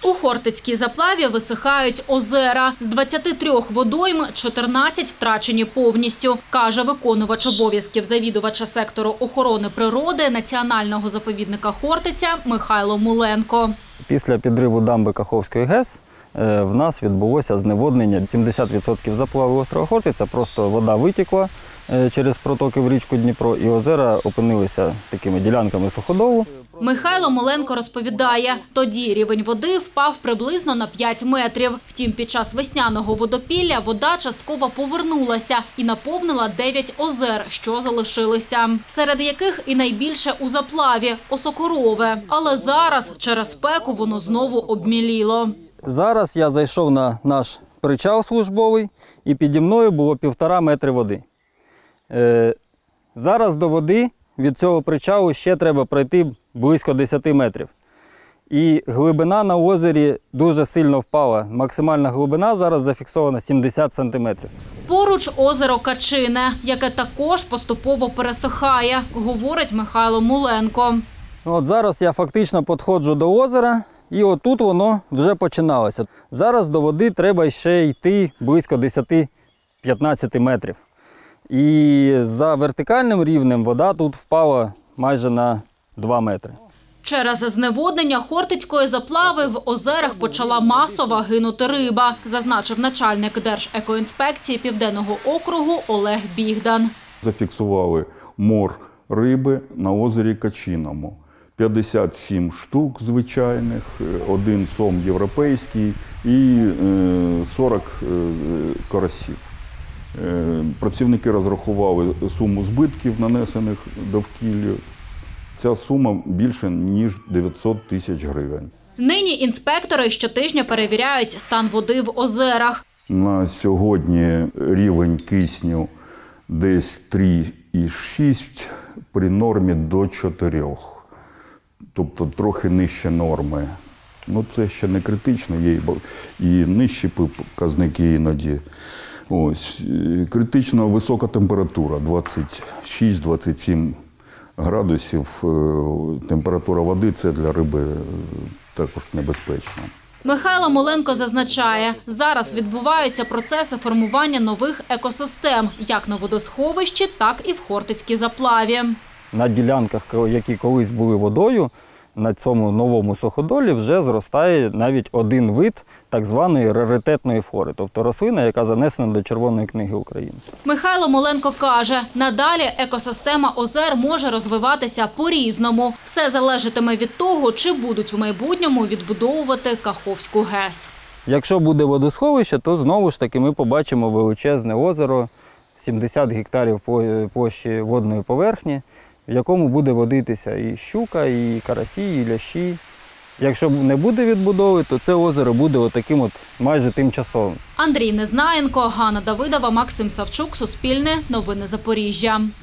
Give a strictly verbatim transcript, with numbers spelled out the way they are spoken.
У Хортицькій заплаві висихають озера. З двадцяти трьох водойм чотирнадцять втрачені повністю, каже виконувач обов'язків завідувача сектору охорони природи Національного заповідника Хортиця Михайло Муленко. Після підриву дамби Каховської ГЕС в нас відбулося зневоднення. сімдесят відсотків заплаву острова Хортиця, просто вода витікла через протоки в річку Дніпро, і озера опинилися такими ділянками суходолу. Михайло Муленко розповідає, тоді рівень води впав приблизно на п'ять метрів. Втім, під час весняного водопілля вода частково повернулася і наповнила дев'ять озер, що залишилися, серед яких і найбільше у заплаві – Осокорове. Але зараз через спеку воно знову обміліло. Зараз я зайшов на наш причал службовий, і піді мною було півтора метри води. Е, зараз до води від цього причалу ще треба пройти близько десяти метрів. І глибина на озері дуже сильно впала. Максимальна глибина зараз зафіксована сімдесят сантиметрів. Поруч озеро Качине, яке також поступово пересихає, говорить Михайло Муленко. От зараз я фактично підходжу до озера, і отут воно вже починалося. Зараз до води треба ще йти близько десяти-п'ятнадцяти метрів. І за вертикальним рівнем вода тут впала майже на два метри. Через зневоднення Хортицької заплави в озерах почала масово гинути риба, зазначив начальник Держекоінспекції Південного округу Олег Бігдан. Зафіксували мор риби на озері Качиному. п'ятдесят сім штук звичайних, один сом європейський і сорок карасів. Працівники розрахували суму збитків, нанесених довкіллю. Ця сума більше, ніж дев'ятсот тисяч гривень. Нині інспектори щотижня перевіряють стан води в озерах. На сьогодні рівень кисню десь три і шість при нормі до чотирьох. Тобто трохи нижче норми. Ну, це ще не критично, є і нижчі показники іноді. Ось. Критично висока температура, двадцять шість - двадцять сім градусів. Температура води – це для риби також небезпечно. Михайло Муленко зазначає, зараз відбуваються процеси формування нових екосистем, як на водосховищі, так і в Хортицькій заплаві. На ділянках, які колись були водою, на цьому новому суходолі вже зростає навіть один вид так званої раритетної флори, тобто рослина, яка занесена до Червоної книги України. Михайло Муленко каже, надалі екосистема озер може розвиватися по-різному. Все залежатиме від того, чи будуть у майбутньому відбудовувати Каховську ГЕС. Якщо буде водосховище, то знову ж таки ми побачимо величезне озеро, сімдесят гектарів площі водної поверхні, в якому буде водитися і щука, і карасі, і лящі. Якщо не буде відбудови, то це озеро буде отаким от майже тимчасовим. Андрій Незнаєнко, Ганна Давидова, Максим Савчук, Суспільне, Новини Запоріжжя.